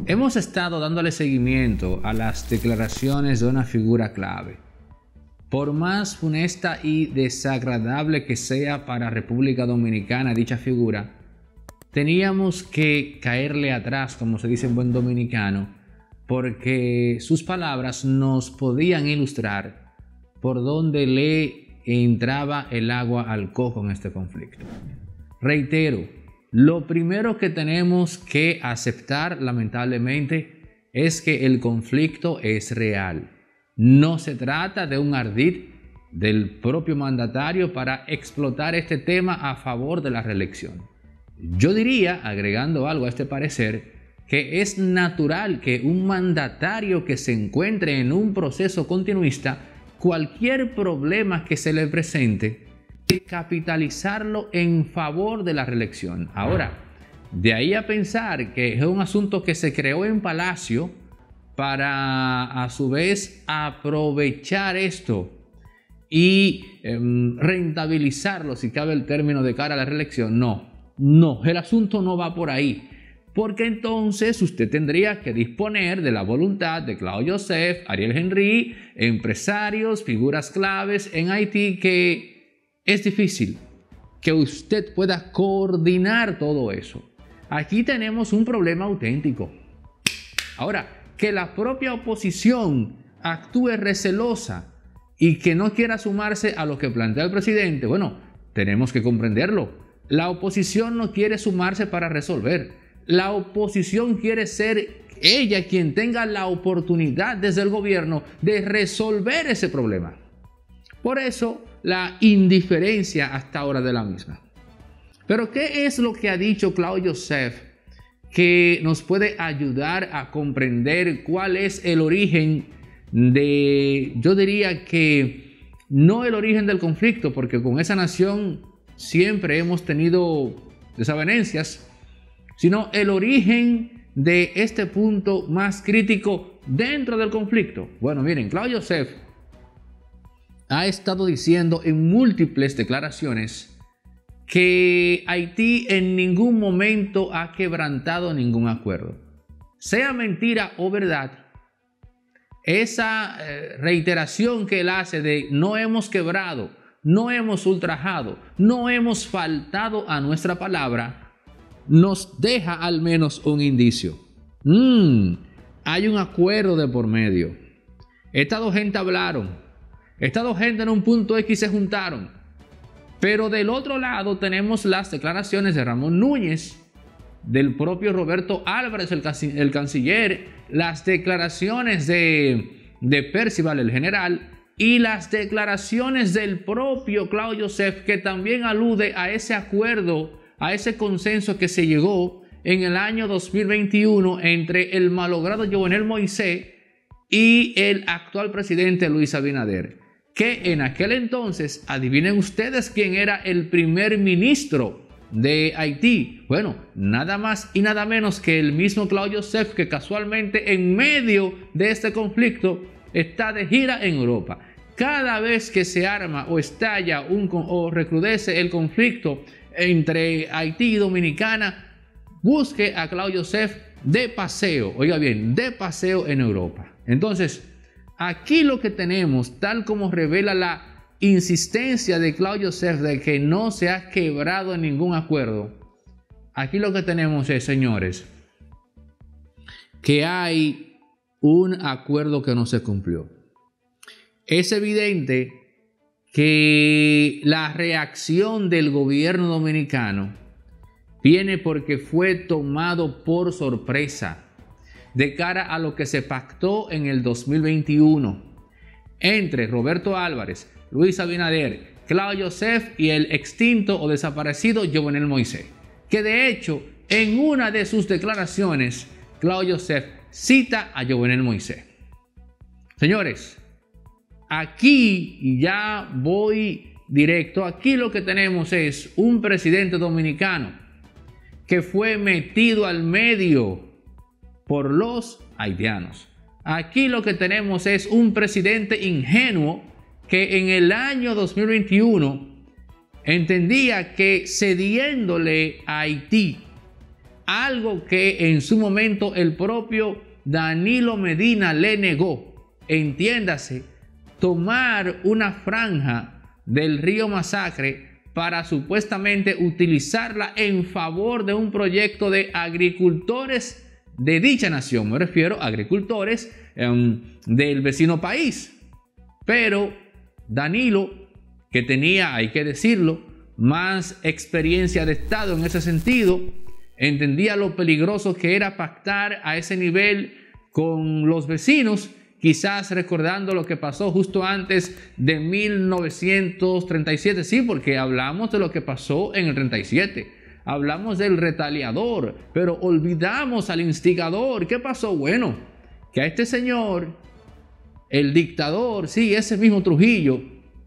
Hemos estado dándole seguimiento a las declaraciones de una figura clave. Por más funesta y desagradable que sea para República Dominicana dicha figura, teníamos que caerle atrás, como se dice en buen dominicano, porque sus palabras nos podían ilustrar por dónde le entraba el agua al coco en este conflicto. Reitero, lo primero que tenemos que aceptar, lamentablemente, es que el conflicto es real. No se trata de un ardid del propio mandatario para explotar este tema a favor de la reelección. Yo diría, agregando algo a este parecer, que es natural que un mandatario que se encuentre en un proceso continuista, cualquier problema que se le presente, capitalizarlo en favor de la reelección. Ahora, de ahí a pensar que es un asunto que se creó en Palacio para a su vez aprovechar esto y rentabilizarlo, si cabe el término, de cara a la reelección. No, el asunto no va por ahí, porque entonces usted tendría que disponer de la voluntad de Claude Joseph, Ariel Henry, empresarios, figuras claves en Haití, que es difícil que usted pueda coordinar todo eso. Aquí tenemos un problema auténtico. Ahora, que la propia oposición actúe recelosa y que no quiera sumarse a lo que plantea el presidente, bueno, tenemos que comprenderlo. La oposición no quiere sumarse para resolver. La oposición quiere ser ella quien tenga la oportunidad desde el gobierno de resolver ese problema. Por eso, la indiferencia hasta ahora de la misma. Pero ¿qué es lo que ha dicho Claude Joseph que nos puede ayudar a comprender cuál es el origen de, yo diría que no el origen del conflicto, porque con esa nación siempre hemos tenido desavenencias, sino el origen de este punto más crítico dentro del conflicto? Bueno, miren, Claude Joseph ha estado diciendo en múltiples declaraciones que Haití en ningún momento ha quebrantado ningún acuerdo. Sea mentira o verdad, esa reiteración que él hace de no hemos quebrado, no hemos ultrajado, no hemos faltado a nuestra palabra, nos deja al menos un indicio. Hay un acuerdo de por medio. Estas dos gente hablaron. Estas dos gente en un punto X se juntaron. Pero del otro lado tenemos las declaraciones de Ramón Núñez, del propio Roberto Álvarez, el canciller, las declaraciones de Percival, el general, y las declaraciones del propio Claude Joseph, que también alude a ese acuerdo, a ese consenso que se llegó en el año 2021 entre el malogrado Jovenel Moïse y el actual presidente Luis Abinader. Que en aquel entonces, adivinen ustedes quién era el primer ministro de Haití. Bueno, nada más y nada menos que el mismo Claude Joseph, que casualmente en medio de este conflicto está de gira en Europa. Cada vez que se arma o estalla o recrudece el conflicto entre Haití y Dominicana, busque a Claude Joseph de paseo, oiga bien, de paseo en Europa. Entonces, aquí lo que tenemos, tal como revela la insistencia de Claude Joseph de que no se ha quebrado ningún acuerdo, aquí lo que tenemos es, señores, que hay un acuerdo que no se cumplió. Es evidente que la reacción del gobierno dominicano viene porque fue tomado por sorpresa de cara a lo que se pactó en el 2021 entre Roberto Álvarez, Luis Abinader, Claude Joseph y el extinto o desaparecido Jovenel Moïse, que de hecho en una de sus declaraciones Claude Joseph cita a Jovenel Moïse. Señores, aquí, y ya voy directo, aquí lo que tenemos es un presidente dominicano que fue metido al medio por los haitianos. Aquí lo que tenemos es un presidente ingenuo que en el año 2021 entendía que cediéndole a Haití algo que en su momento el propio Danilo Medina le negó. Entiéndase, tomar una franja del río Masacre para supuestamente utilizarla en favor de un proyecto de agricultores de dicha nación. Me refiero a agricultores del vecino país. Pero Danilo, que tenía, hay que decirlo, más experiencia de Estado en ese sentido, entendía lo peligroso que era pactar a ese nivel con los vecinos, quizás recordando lo que pasó justo antes de 1937, sí, porque hablamos de lo que pasó en el 37, hablamos del retaliador, pero olvidamos al instigador. ¿Qué pasó? Bueno, que a este señor, el dictador, sí, ese mismo Trujillo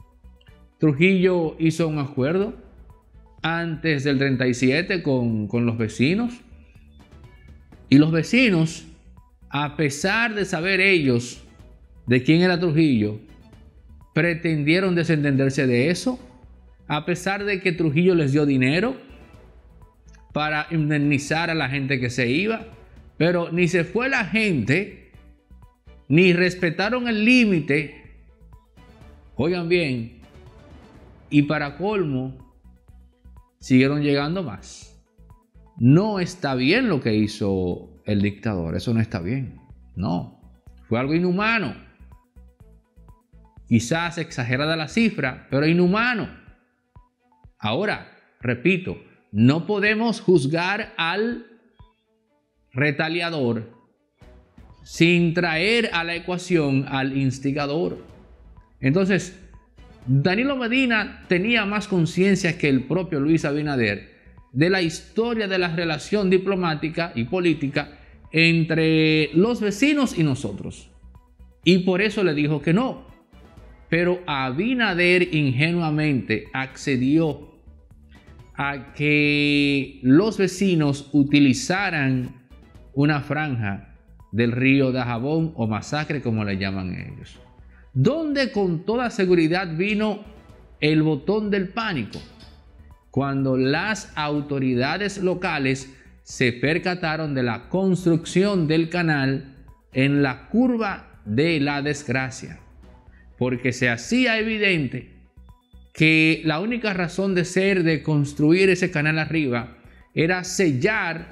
hizo un acuerdo antes del 37 con los vecinos, y los vecinos, a pesar de saber ellos de quién era Trujillo, pretendieron desentenderse de eso, a pesar de que Trujillo les dio dinero para indemnizar a la gente que se iba, pero ni se fue la gente, ni respetaron el límite. Oigan bien, y para colmo, siguieron llegando más. No está bien lo que hizo el dictador, eso no está bien. No, fue algo inhumano. Quizás exagerada la cifra, pero inhumano. Ahora, repito, no podemos juzgar al retaliador sin traer a la ecuación al instigador. Entonces, Danilo Medina tenía más conciencia que el propio Luis Abinader de la historia de la relación diplomática y política entre los vecinos y nosotros. Y por eso le dijo que no. Pero Abinader ingenuamente accedió a que los vecinos utilizaran una franja del río Dajabón o Masacre, como le llaman ellos, donde con toda seguridad vino el botón del pánico, cuando las autoridades locales se percataron de la construcción del canal en la curva de la desgracia, porque se hacía evidente que la única razón de ser de construir ese canal arriba era sellar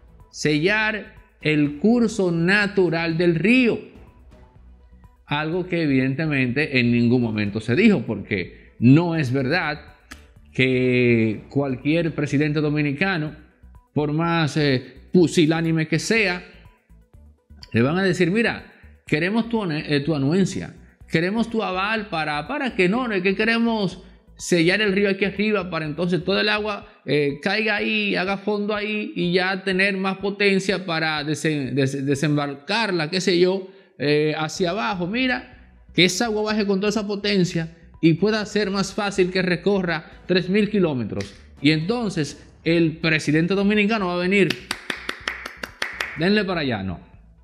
el curso natural del río. Algo que evidentemente en ningún momento se dijo, porque no es verdad que cualquier presidente dominicano, por más pusilánime que sea, le van a decir: mira, queremos tu anuencia, queremos tu aval para que no, que queremos sellar el río aquí arriba para entonces todo el agua caiga ahí, haga fondo ahí y ya tener más potencia para desembarcarla, qué sé yo, hacia abajo. Mira, que esa agua baje con toda esa potencia y pueda ser más fácil que recorra 3.000 kilómetros. Y entonces el presidente dominicano va a venir, denle para allá. No.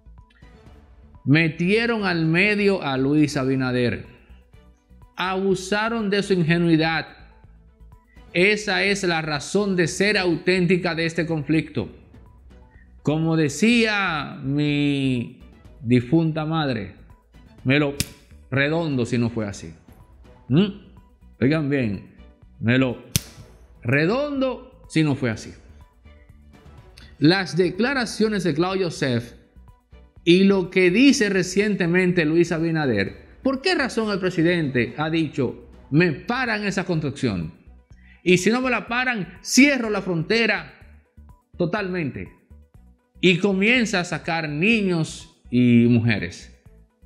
Metieron al medio a Luis Abinader. Abusaron de su ingenuidad. Esa es la razón de ser auténtica de este conflicto. Como decía mi difunta madre, Melo redondo si no fue así. Oigan bien, Melo redondo si no fue así. Las declaraciones de Claudio Joseph y lo que dice recientemente Luis Abinader. ¿Por qué razón el presidente ha dicho: me paran esa construcción? Y si no me la paran, cierro la frontera totalmente. Y comienza a sacar niños y mujeres.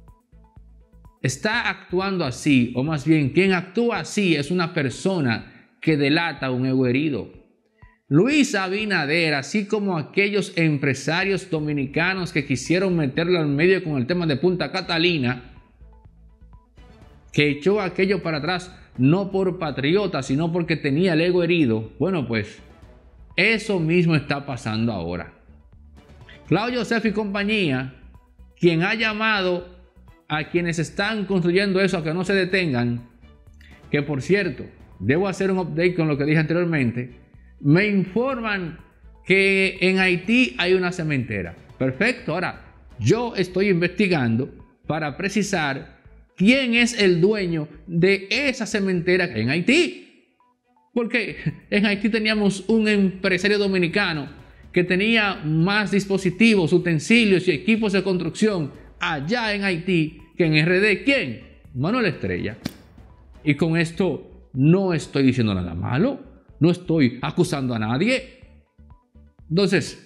Está actuando así, o más bien, quien actúa así es una persona que delata un ego herido. Luis Abinader, así como aquellos empresarios dominicanos que quisieron meterlo en medio con el tema de Punta Catalina, que echó aquello para atrás no por patriota, sino porque tenía el ego herido. Bueno, pues eso mismo está pasando ahora. Claudio Joseph y compañía, quien ha llamado a quienes están construyendo eso a que no se detengan, que por cierto, debo hacer un update con lo que dije anteriormente, me informan que en Haití hay una cementera. Perfecto, ahora yo estoy investigando para precisar quién es el dueño de esa cementera en Haití. Porque en Haití teníamos un empresario dominicano que tenía más dispositivos, utensilios y equipos de construcción allá en Haití que en RD. ¿Quién? Manuel Estrella. Y con esto no estoy diciendo nada malo, no estoy acusando a nadie. Entonces,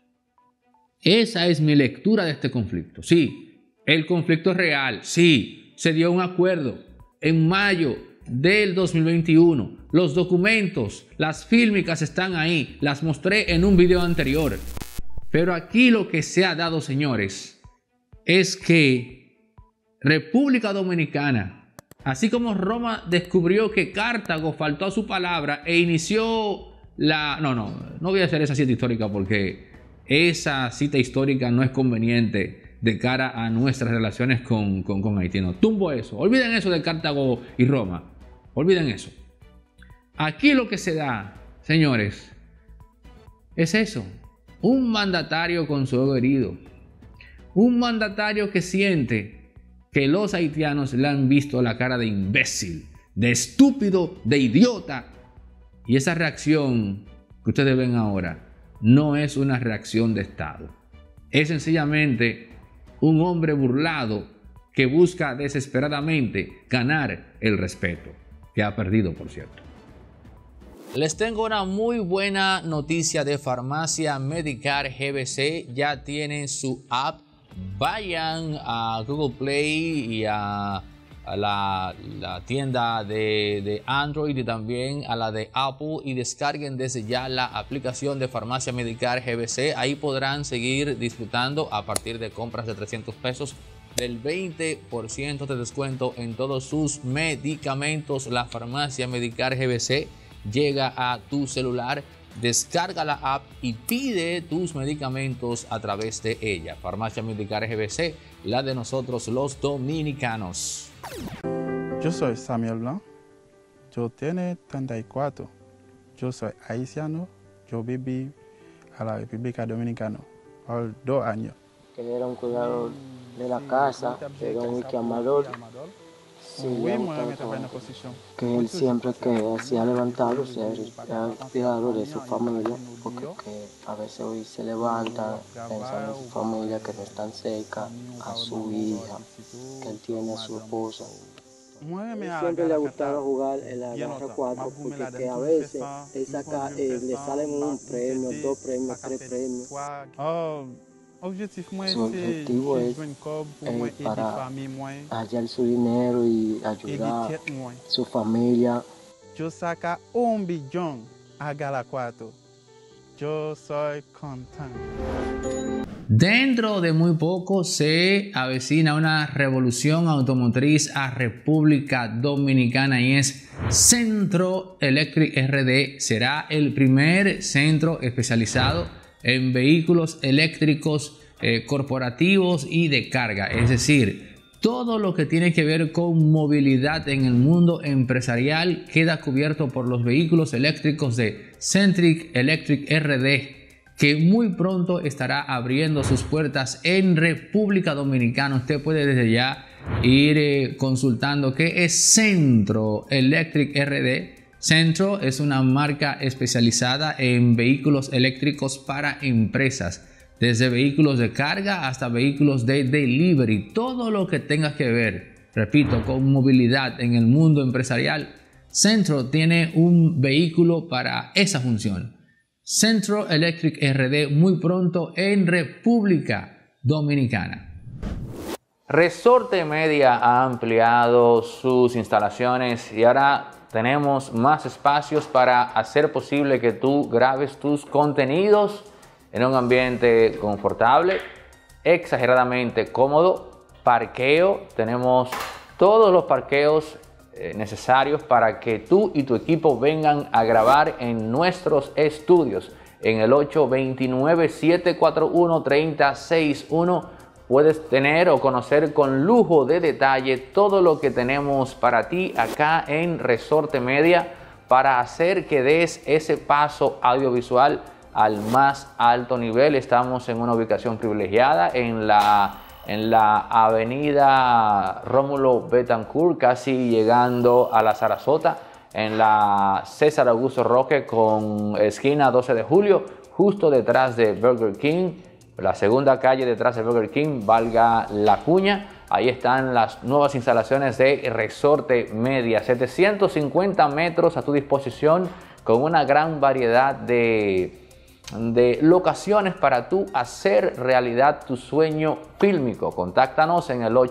esa es mi lectura de este conflicto. Sí, el conflicto es real. Sí, se dio un acuerdo en mayo del 2021. Los documentos, las fílmicas están ahí. Las mostré en un video anterior. Pero aquí lo que se ha dado, señores, es que República Dominicana, así como Roma descubrió que Cartago faltó a su palabra e inició la... No voy a hacer esa cita histórica porque esa cita histórica no es conveniente de cara a nuestras relaciones con Haití. No, tumbo eso. Olviden eso de Cartago y Roma. Olviden eso. Aquí lo que se da, señores, es eso. Un mandatario con su ego herido. Un mandatario que siente que los haitianos le han visto la cara de imbécil, de estúpido, de idiota. Y esa reacción que ustedes ven ahora no es una reacción de Estado. Es sencillamente un hombre burlado que busca desesperadamente ganar el respeto, que ha perdido, por cierto. Les tengo una muy buena noticia de Farmacia Medicare GBC. Ya tienen su app. Vayan a Google Play y a la tienda de Android y también a la de Apple y descarguen desde ya la aplicación de Farmacia Medicare GBC. Ahí podrán seguir disfrutando a partir de compras de 300 pesos del 20% de descuento en todos sus medicamentos. La Farmacia Medicare GBC llega a tu celular. Descarga la app y pide tus medicamentos a través de ella. Farmacia Medicare GBC, la de nosotros los dominicanos. Yo soy Samuel Blanc, yo tengo 34, yo soy haitiano, yo viví a la República Dominicana por 2 años. Que era un cuidador de la casa, era un amador. Sí, que él siempre que se ha levantado, se ha cuidado de su familia, porque a veces hoy se levanta pensando en su familia, que no están cerca, a su hija, que él tiene a su esposa. Siempre le ha gustado jugar en la garra 4, porque que a veces él saca, le salen un premio, 2 premios, 3 premios. Su objetivo es para hallar su dinero y ayudar a su familia. Yo saca 1 billón a Gala 4. Yo soy contento. Dentro de muy poco se avecina una revolución automotriz a República Dominicana y es Centro Electric RD. Será el primer centro especializado en vehículos eléctricos corporativos y de carga. Es decir, todo lo que tiene que ver con movilidad en el mundo empresarial queda cubierto por los vehículos eléctricos de Centric Electric RD, que muy pronto estará abriendo sus puertas en República Dominicana. Usted puede desde ya ir consultando qué es Centro Electric RD. Centro es una marca especializada en vehículos eléctricos para empresas, desde vehículos de carga hasta vehículos de delivery. Todo lo que tenga que ver, repito, con movilidad en el mundo empresarial, Centro tiene un vehículo para esa función. Centro Electric RD, muy pronto en República Dominicana. Resorte Media ha ampliado sus instalaciones y ahora tenemos más espacios para hacer posible que tú grabes tus contenidos en un ambiente confortable, exageradamente cómodo. Parqueo, tenemos todos los parqueos necesarios para que tú y tu equipo vengan a grabar en nuestros estudios. En el 829-741-3061 puedes tener o conocer con lujo de detalle todo lo que tenemos para ti acá en Resorte Media para hacer que des ese paso audiovisual al más alto nivel. Estamos en una ubicación privilegiada en la avenida Rómulo Betancourt, casi llegando a la Sarasota, en la César Augusto Roque con esquina 12 de julio, justo detrás de Burger King, la segunda calle detrás de Burger King, valga la cuña. Ahí están las nuevas instalaciones de Resorte Media, 750 metros a tu disposición, con una gran variedad de locaciones para tú hacer realidad tu sueño fílmico. Contáctanos en el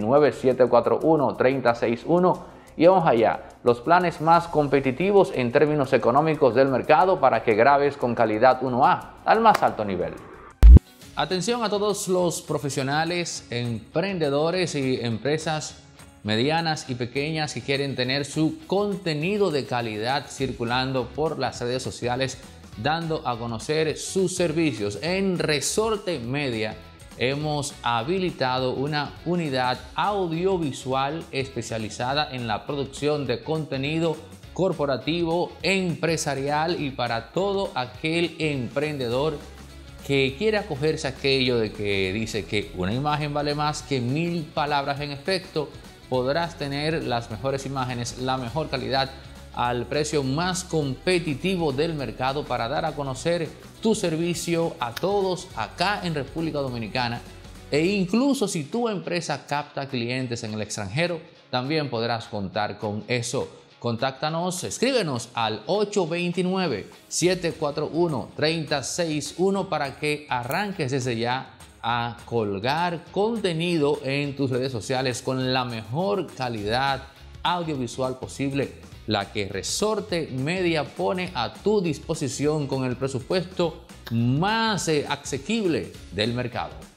829-741-3061 y vamos allá. Los planes más competitivos en términos económicos del mercado para que grabes con calidad 1A al más alto nivel. Atención a todos los profesionales, emprendedores y empresas medianas y pequeñas que quieren tener su contenido de calidad circulando por las redes sociales, dando a conocer sus servicios. En Resorte Media hemos habilitado una unidad audiovisual especializada en la producción de contenido corporativo, empresarial y para todo aquel emprendedor que quiere acogerse a aquello de que dice que una imagen vale más que 1000 palabras. En efecto, podrás tener las mejores imágenes, la mejor calidad, al precio más competitivo del mercado para dar a conocer tu servicio a todos acá en República Dominicana. E incluso si tu empresa capta clientes en el extranjero, también podrás contar con eso. Contáctanos, escríbenos al 829-741-3061 para que arranques desde ya a colgar contenido en tus redes sociales con la mejor calidad audiovisual posible, la que Resorte Media pone a tu disposición con el presupuesto más asequible del mercado.